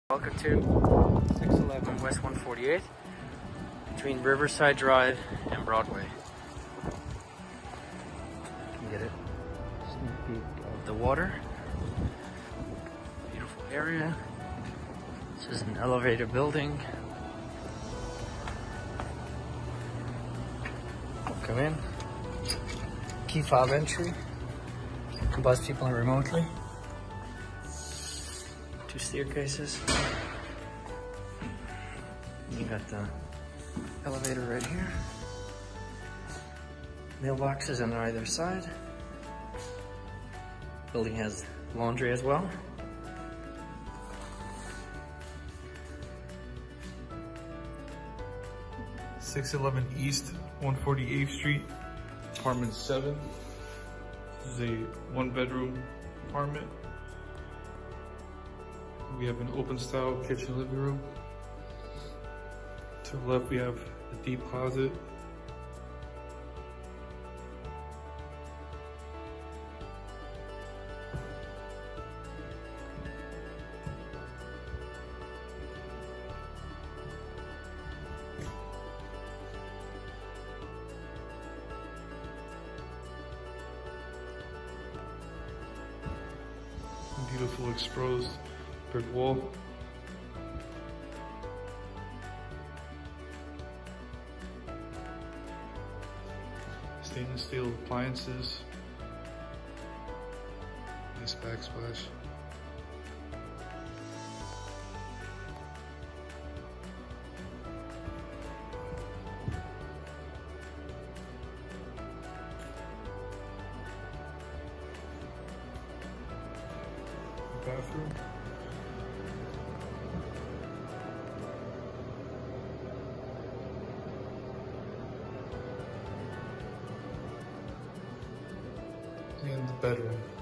Welcome to 611 West 148 between Riverside Drive and Broadway. You can get a sneak peek of the water. Beautiful area. This is an elevated building. Come in. Key fob entry. You can bus people in remotely. 2 staircases. You got the elevator right here. Mailboxes on either side. Building has laundry as well. .611 East 148th Street, apartment 7. This is a 1-bedroom apartment. We have an open style kitchen living room. To the left we have a deep closet. Beautiful exposed brick wall. Stainless steel appliances. Nice backsplash. Bathroom. And the bedroom.